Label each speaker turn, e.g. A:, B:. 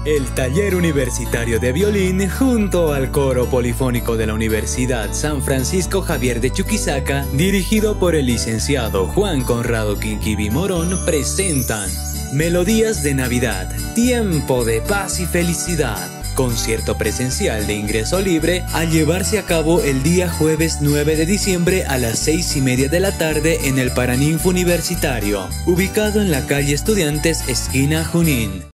A: El Taller Universitario de Violín, junto al Coro Polifónico de la Universidad San Francisco Javier de Chuquisaca, dirigido por el licenciado Juan Conrado Quinquibí Morón, presentan Melodías de Navidad, Tiempo de Paz y Felicidad. Concierto presencial de ingreso libre a llevarse a cabo el día jueves 9 de diciembre a las 6:30 de la tarde en el Paraninfo Universitario, ubicado en la calle Estudiantes, esquina Junín.